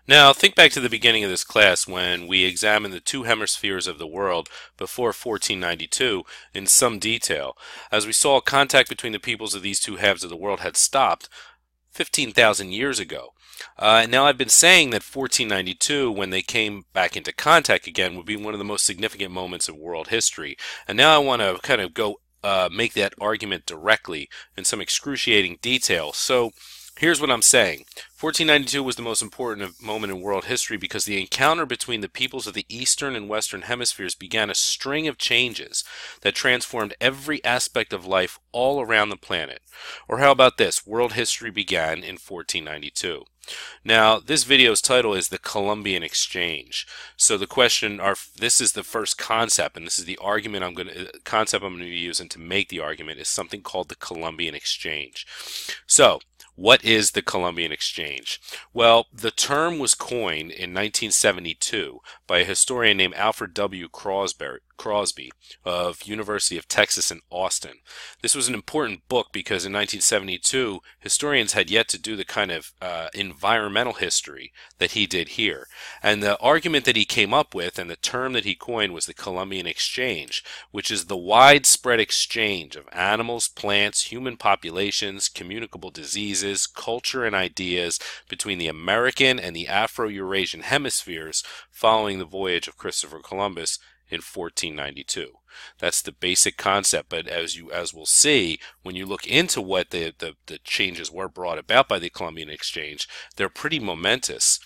Now, think back to the beginning of this class when we examined the two hemispheres of the world before 1492 in some detail. As we saw, contact between the peoples of these two halves of the world had stopped 15,000 years ago. And now I've been saying that 1492, when they came back into contact again, would be one of the most significant moments of world history. And now I want to kind of go make that argument directly in some excruciating detail. So here's what I'm saying. 1492 was the most important moment in world history because the encounter between the peoples of the eastern and western hemispheres began a string of changes that transformed every aspect of life all around the planet. Or how about this? World history began in 1492. Now, this video's title is the Columbian Exchange. So the question, this is the first concept, and this is the argument concept I'm going to be using to make the argument, is something called the Columbian Exchange. So, what is the Columbian Exchange? Well, the term was coined in 1972 by a historian named Alfred W. Crosby of University of Texas in Austin. This was an important book because in 1972, historians had yet to do the kind of environmental history that he did here. And the argument that he came up with and the term that he coined was the Columbian Exchange, which is the widespread exchange of animals, plants, human populations, communicable diseases, culture, and ideas between the American and the Afro-Eurasian hemispheres following the voyage of Christopher Columbus in 1492. That's the basic concept, but as we'll see, when you look into what the changes were brought about by the Columbian Exchange, they're pretty momentous.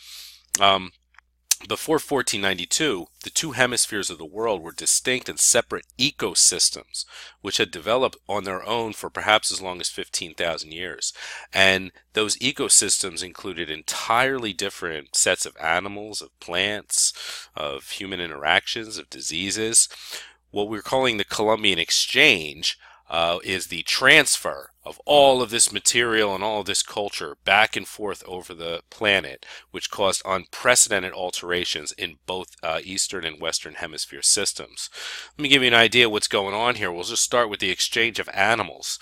Before 1492, the two hemispheres of the world were distinct and separate ecosystems, which had developed on their own for perhaps as long as 15,000 years. And those ecosystems included entirely different sets of animals, of plants, of human interactions, of diseases. What we're calling the Columbian Exchange is the transfer of all of this material and all of this culture back and forth over the planet, which caused unprecedented alterations in both eastern and western hemisphere systems. Let me give you an idea of what's going on here. We'll just start with the exchange of animals.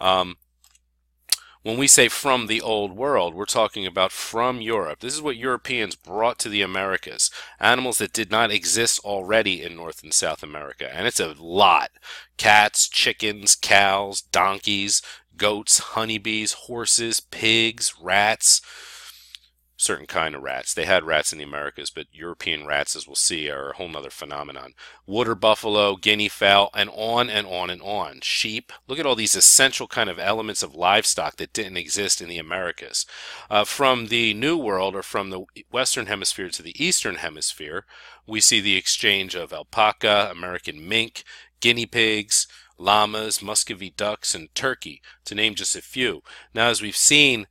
When we say from the old world, we're talking about from Europe. This is what Europeans brought to the Americas. Animals that did not exist already in North and South America. And it's a lot. Cats, chickens, cows, donkeys, goats, honeybees, horses, pigs, rats. Certain kind of rats. They had rats in the Americas, but European rats, as we'll see, are a whole nother phenomenon. Water buffalo, guinea fowl, and on and on and on. Sheep. Look at all these essential kind of elements of livestock that didn't exist in the Americas. From the New World, or from the Western Hemisphere to the Eastern Hemisphere, we see the exchange of alpaca, American mink, guinea pigs, llamas, Muscovy ducks, and turkey, to name just a few. Now, as we've seen,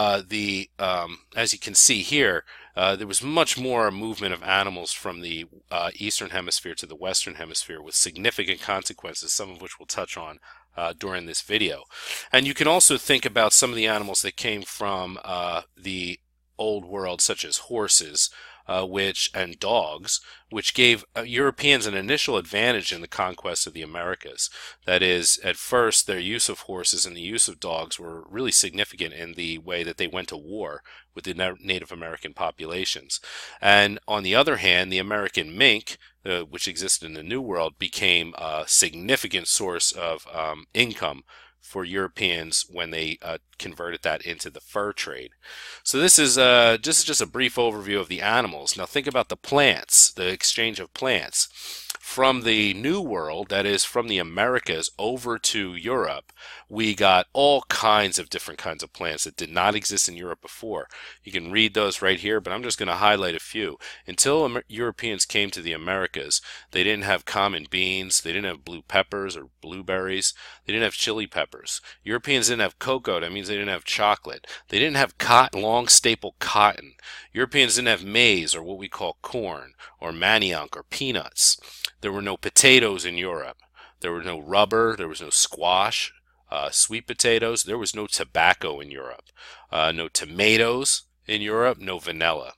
as you can see here, there was much more movement of animals from the eastern hemisphere to the western hemisphere with significant consequences, some of which we'll touch on during this video. And you can also think about some of the animals that came from the old world, such as horses, and dogs, which gave Europeans an initial advantage in the conquest of the Americas. That is, at first, their use of horses and the use of dogs were really significant in the way that they went to war with the Native American populations. And on the other hand, the American mink, which existed in the New World, became a significant source of income for Europeans when they converted that into the fur trade. So this is just a brief overview of the animals. Now think about the plants, the exchange of plants. From the New World, that is from the Americas over to Europe, we got all kinds of different kinds of plants that did not exist in Europe before. You can read those right here, but I'm just going to highlight a few. Until Europeans came to the Americas, they didn't have common beans, they didn't have blue peppers or blueberries, they didn't have chili peppers. Europeans didn't have cocoa, that means they didn't have chocolate. They didn't have cotton, long staple cotton. Europeans didn't have maize, or what we call corn, or manioc, or peanuts. There were no potatoes in Europe. There was no rubber. There was no squash, sweet potatoes. There was no tobacco in Europe. No tomatoes in Europe. No vanilla.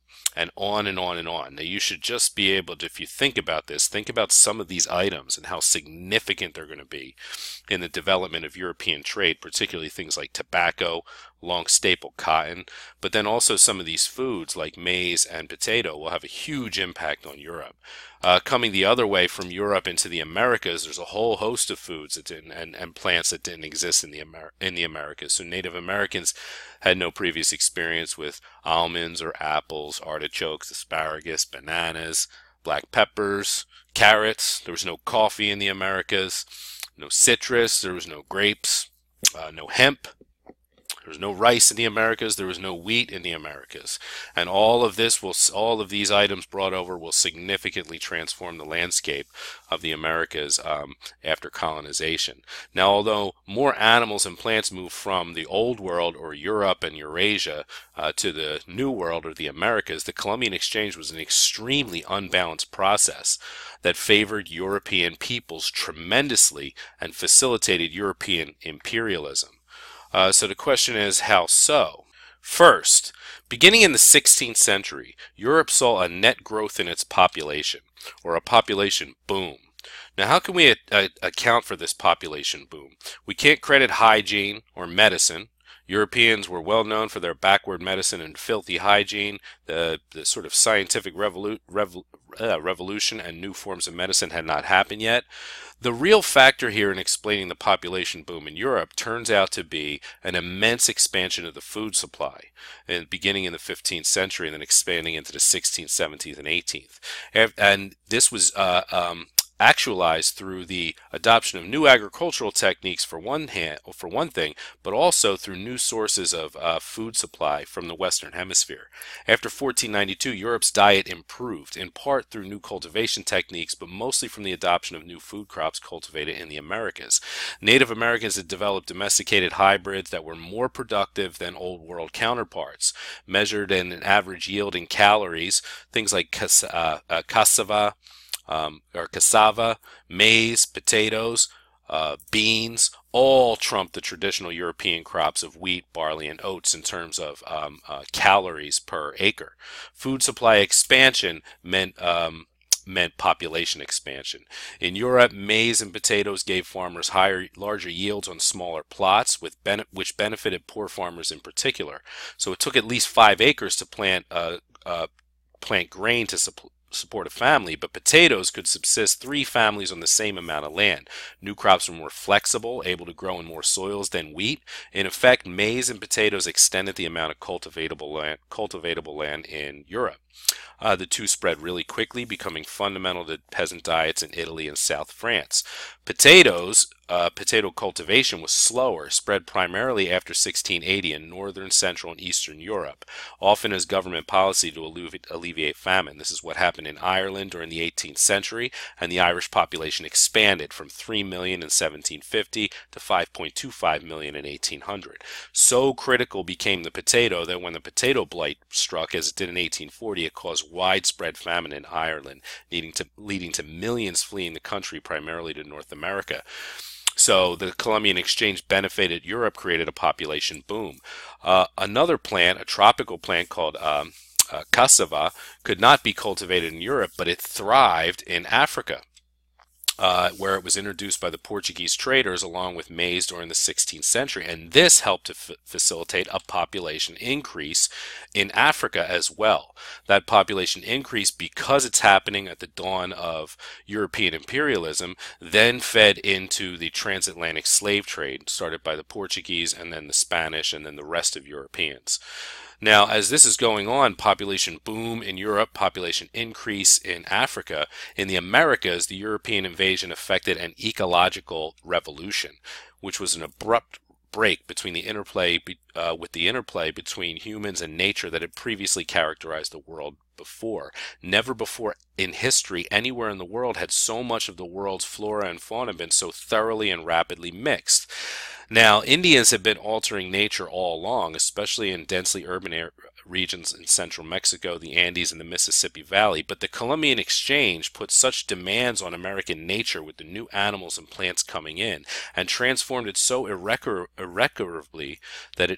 and on and on and on. Now, you should just be able to, if you think about this, think about some of these items and how significant they're going to be in the development of European trade, particularly things like tobacco, long staple cotton, but then also some of these foods like maize and potato will have a huge impact on Europe. Coming the other way from Europe into the Americas, there's a whole host of foods that didn't and plants that didn't exist in the Americas. So Native Americans had no previous experience with almonds or apples, artichokes, asparagus, bananas, black peppers, carrots. There was no coffee in the Americas, no citrus, there was no grapes, no hemp. There was no rice in the Americas. There was no wheat in the Americas. And all of these items brought over will significantly transform the landscape of the Americas after colonization. Now, although more animals and plants moved from the Old World or Europe and Eurasia to the New World or the Americas, the Columbian Exchange was an extremely unbalanced process that favored European peoples tremendously and facilitated European imperialism. So the question is, how so? First, beginning in the 16th century, Europe saw a net growth in its population, or a population boom. Now, how can we account for this population boom? We can't credit hygiene or medicine. Europeans were well known for their backward medicine and filthy hygiene. The sort of scientific revolution and new forms of medicine had not happened yet. The real factor here in explaining the population boom in Europe turns out to be an immense expansion of the food supply, and beginning in the 15th century and then expanding into the 16th, 17th, and 18th. And this was actualized through the adoption of new agricultural techniques for one thing, but also through new sources of food supply from the Western Hemisphere. After 1492, Europe's diet improved, in part through new cultivation techniques, but mostly from the adoption of new food crops cultivated in the Americas. Native Americans had developed domesticated hybrids that were more productive than Old World counterparts, measured in an average yield in calories. Things like cassava, maize, potatoes, beans, all trumped the traditional European crops of wheat, barley, and oats in terms of calories per acre. Food supply expansion meant population expansion. In Europe, maize and potatoes gave farmers larger yields on smaller plots, which benefited poor farmers in particular. So it took at least 5 acres to plant grain to support a family, but potatoes could subsist 3 families on the same amount of land. New crops were more flexible, able to grow in more soils than wheat. In effect, maize and potatoes extended the amount of cultivatable land in Europe. The two spread really quickly, becoming fundamental to peasant diets in Italy and South France. Potato cultivation was slower, spread primarily after 1680 in northern, central, and eastern Europe, often as government policy to alleviate famine. This is what happened in Ireland during the 18th century, and the Irish population expanded from 3 million in 1750 to 5.25 million in 1800. So critical became the potato that when the potato blight struck, as it did in 1840, it caused widespread famine in Ireland, leading to millions fleeing the country, primarily to North America. So the Columbian Exchange benefited Europe, created a population boom. Another plant, a tropical plant called cassava, could not be cultivated in Europe, but it thrived in Africa, where it was introduced by the Portuguese traders along with maize during the 16th century. And this helped to facilitate a population increase in Africa as well. That population increase, because it's happening at the dawn of European imperialism, then fed into the transatlantic slave trade started by the Portuguese and then the Spanish and then the rest of Europeans. Now, as this is going on, population boom in Europe, population increase in Africa. In the Americas, the European invasion affected an ecological revolution, which was an abrupt break between the interplay between humans and nature that had previously characterized the world before. Never before in history anywhere in the world had so much of the world's flora and fauna been so thoroughly and rapidly mixed. Now, Indians have been altering nature all along, especially in densely urban regions in central Mexico, the Andes, and the Mississippi Valley, but the Columbian Exchange put such demands on American nature with the new animals and plants coming in, and transformed it so irrecoverably that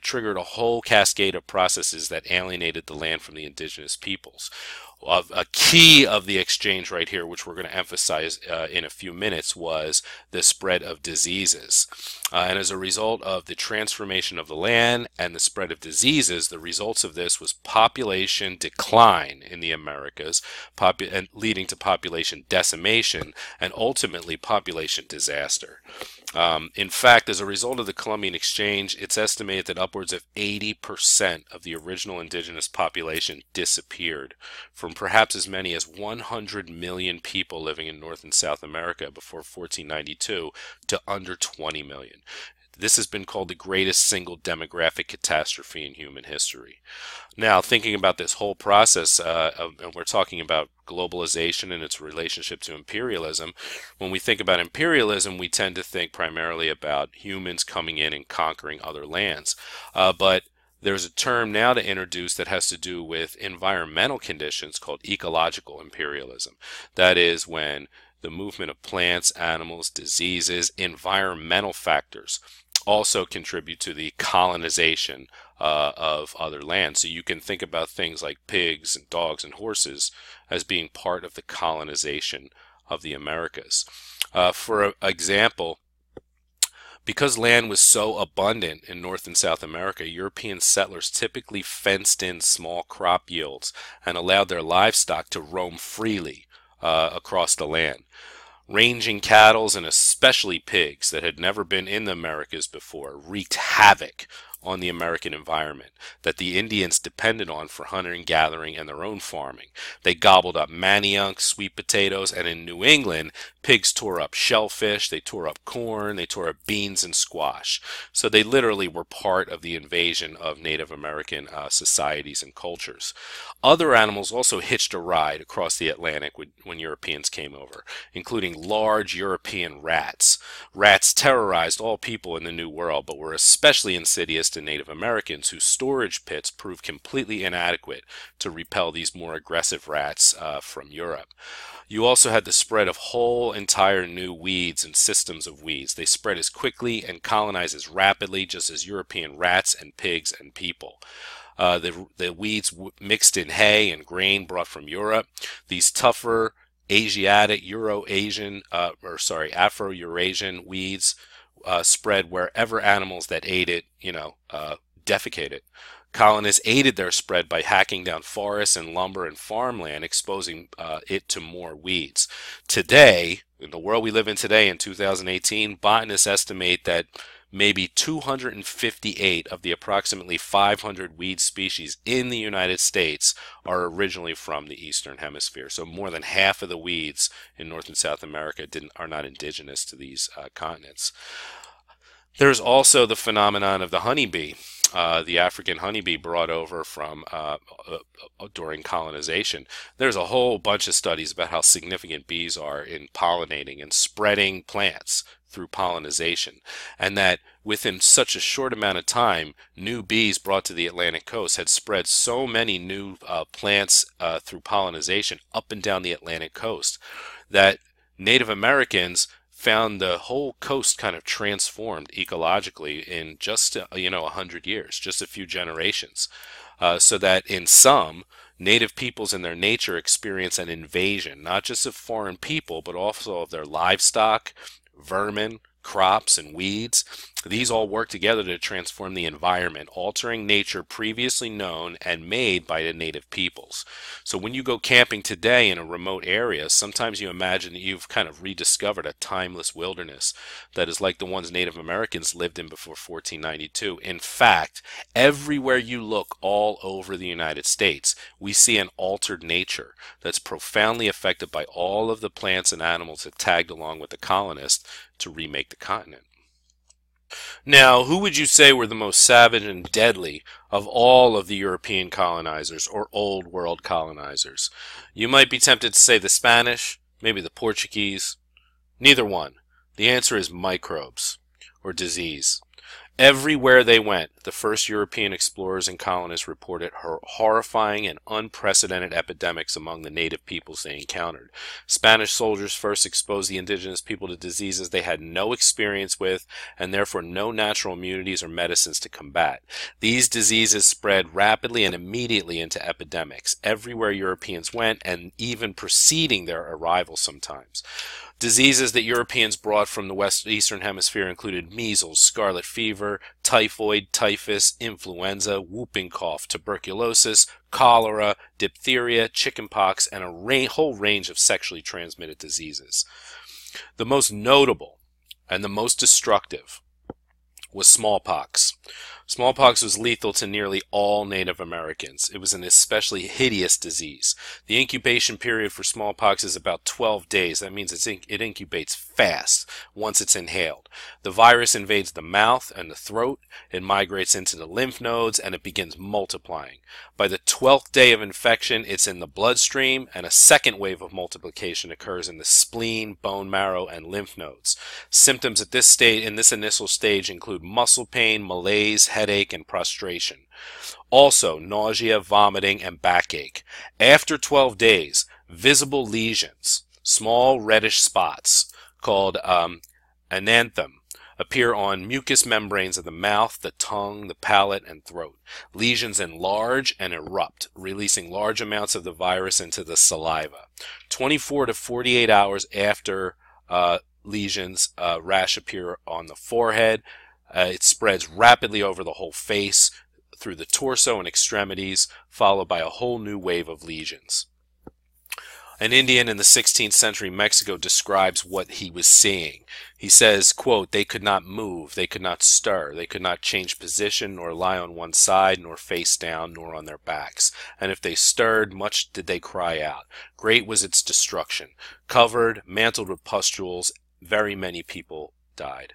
it triggered a whole cascade of processes that alienated the land from the indigenous peoples. A key of the exchange right here, which we're going to emphasize in a few minutes, was the spread of diseases. And as a result of the transformation of the land and the spread of diseases, the results of this was population decline in the Americas, and leading to population decimation and ultimately population disaster. In fact, as a result of the Columbian Exchange, it's estimated that upwards of 80% of the original indigenous population disappeared, from perhaps as many as 100 million people living in North and South America before 1492 to under 20 million. This has been called the greatest single demographic catastrophe in human history. Now, thinking about this whole process, and we're talking about globalization and its relationship to imperialism. When we think about imperialism, we tend to think primarily about humans coming in and conquering other lands. But there's a term now to introduce that has to do with environmental conditions called ecological imperialism. That is when the movement of plants, animals, diseases, environmental factors also contribute to the colonization of other lands. So you can think about things like pigs and dogs and horses as being part of the colonization of the Americas. For example, because land was so abundant in North and South America, European settlers typically fenced in small crop yields and allowed their livestock to roam freely across the land. Ranging cattle, and especially pigs that had never been in the Americas before, wreaked havoc on the American environment that the Indians depended on for hunting, gathering, and their own farming. They gobbled up manioc, sweet potatoes, and in New England, pigs tore up shellfish, they tore up corn, they tore up beans and squash. So they literally were part of the invasion of Native American societies and cultures. Other animals also hitched a ride across the Atlantic when Europeans came over, including large European rats. Rats terrorized all people in the New World, but were especially insidious to Native Americans, whose storage pits proved completely inadequate to repel these more aggressive rats from Europe. You also had the spread of whole entire new weeds and systems of weeds. They spread as quickly and colonized as rapidly just as European rats and pigs and people. The weeds mixed in hay and grain brought from Europe. These tougher Asiatic, Afro-Eurasian weeds spread wherever animals that ate it, defecated. Colonists aided their spread by hacking down forests and lumber and farmland, exposing it to more weeds. Today, in the world we live in today in 2018, botanists estimate that maybe 258 of the approximately 500 weed species in the United States are originally from the Eastern Hemisphere. So more than half of the weeds in North and South America are not indigenous to these continents. There's also the phenomenon of the honeybee. The African honeybee brought over from during colonization. There's a whole bunch of studies about how significant bees are in pollinating and spreading plants through pollination, and that within such a short amount of time, new bees brought to the Atlantic coast had spread so many new plants through pollination up and down the Atlantic coast that Native Americans found the whole coast kind of transformed ecologically in just 100 years, just a few generations, so that in some Native peoples in their nature experience an invasion, not just of foreign people, but also of their livestock, vermin, crops, and weeds. These all work together to transform the environment, altering nature previously known and made by the native peoples. So when you go camping today in a remote area, sometimes you imagine that you've kind of rediscovered a timeless wilderness that is like the ones Native Americans lived in before 1492. In fact, everywhere you look all over the United States, we see an altered nature that's profoundly affected by all of the plants and animals that tagged along with the colonists to remake the continent. Now, who would you say were the most savage and deadly of all of the European colonizers or Old World colonizers? You might be tempted to say the Spanish, maybe the Portuguese. Neither one. The answer is microbes or disease. Everywhere they went, the first European explorers and colonists reported horrifying and unprecedented epidemics among the native peoples they encountered. Spanish soldiers first exposed the indigenous people to diseases they had no experience with and therefore no natural immunities or medicines to combat. These diseases spread rapidly and immediately into epidemics everywhere Europeans went, and even preceding their arrival sometimes. Diseases that Europeans brought from the Eastern Hemisphere included measles, scarlet fever, typhoid, typhus, influenza, whooping cough, tuberculosis, cholera, diphtheria, chickenpox, and a whole range of sexually transmitted diseases. The most notable and the most destructive was smallpox. Smallpox was lethal to nearly all Native Americans. It was an especially hideous disease. The incubation period for smallpox is about 12 days. That means it incubates fast once it's inhaled. The virus invades the mouth and the throat. It migrates into the lymph nodes, and it begins multiplying. By the 12th day of infection, it's in the bloodstream, and a second wave of multiplication occurs in the spleen, bone marrow, and lymph nodes. Symptoms at this stage, in this initial stage, include muscle pain, malaise, headache, and prostration. Also, nausea, vomiting, and backache. After 12 days, visible lesions, small reddish spots called ananthem, appear on mucous membranes of the mouth, the tongue, the palate, and throat. Lesions enlarge and erupt, releasing large amounts of the virus into the saliva. 24 to 48 hours after lesions, rash appear on the forehead. It spreads rapidly over the whole face, through the torso and extremities, followed by a whole new wave of lesions. An Indian in the 16th century Mexico describes what he was seeing. He says, quote, "They could not move, they could not stir, they could not change position, nor lie on one side, nor face down, nor on their backs. And if they stirred, much did they cry out. Great was its destruction. Covered, mantled with pustules, very many people died."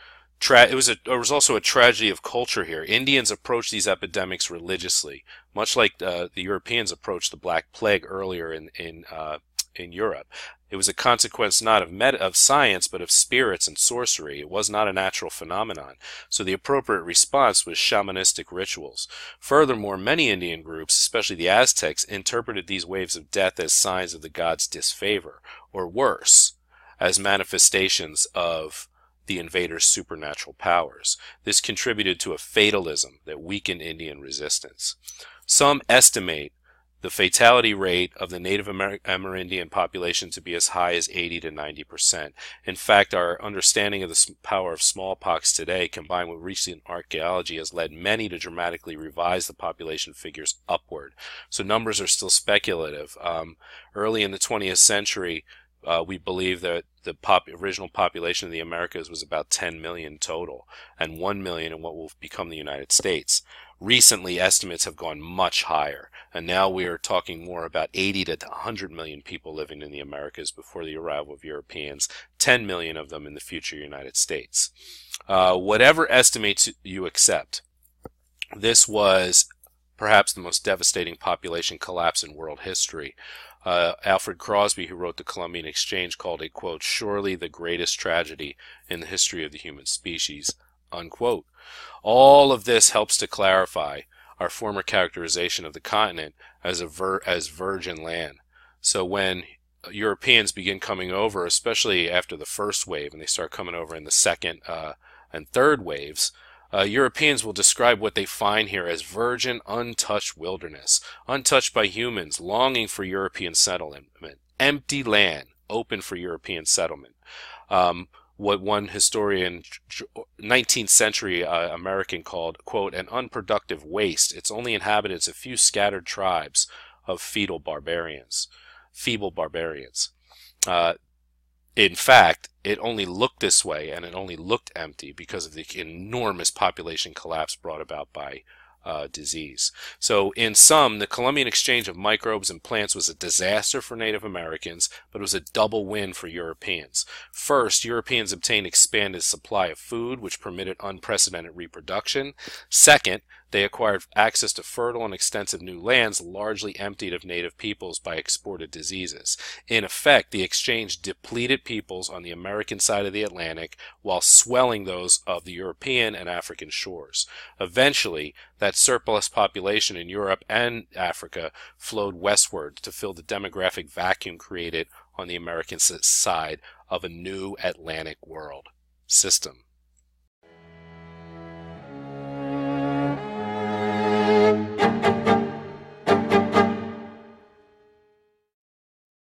It was also a tragedy of culture here. Indians approached these epidemics religiously, much like the Europeans approached the Black Plague earlier in Europe. It was a consequence not of science, but of spirits and sorcery. It was not a natural phenomenon. So the appropriate response was shamanistic rituals. Furthermore, many Indian groups, especially the Aztecs, interpreted these waves of death as signs of the gods' disfavor, or worse, as manifestations of the invaders' supernatural powers. This contributed to a fatalism that weakened Indian resistance. Some estimate the fatality rate of the Native Amerindian population to be as high as 80 to 90%. In fact, our understanding of the power of smallpox today, combined with recent archaeology, has led many to dramatically revise the population figures upward. So numbers are still speculative. Early in the 20th century, we believe that the original population of the Americas was about 10 million total, and 1 million in what will become the United States. Recently, estimates have gone much higher, and now we are talking more about 80 to 100 million people living in the Americas before the arrival of Europeans, 10 million of them in the future United States. Whatever estimates you accept, this was perhaps the most devastating population collapse in world history. Alfred Crosby, who wrote The Columbian Exchange, called it, quote, "surely the greatest tragedy in the history of the human species," unquote. All of this helps to clarify our former characterization of the continent as virgin land. So when Europeans begin coming over, especially after the first wave, and they start coming over in the second and third waves, Europeans will describe what they find here as virgin, untouched wilderness, untouched by humans, longing for European settlement, empty land, open for European settlement. What one historian, 19th century American, called, quote, "an unproductive waste. Its only inhabitants a few scattered tribes of feeble barbarians." In fact, it only looked this way, and it only looked empty because of the enormous population collapse brought about by disease. So in sum, the Columbian exchange of microbes and plants was a disaster for Native Americans, but it was a double win for Europeans. First, Europeans obtained expanded supply of food, which permitted unprecedented reproduction. Second, They acquired access to fertile and extensive new lands, largely emptied of native peoples by exported diseases. In effect, the exchange depleted peoples on the American side of the Atlantic while swelling those of the European and African shores. Eventually, that surplus population in Europe and Africa flowed westward to fill the demographic vacuum created on the American side of a new Atlantic world system.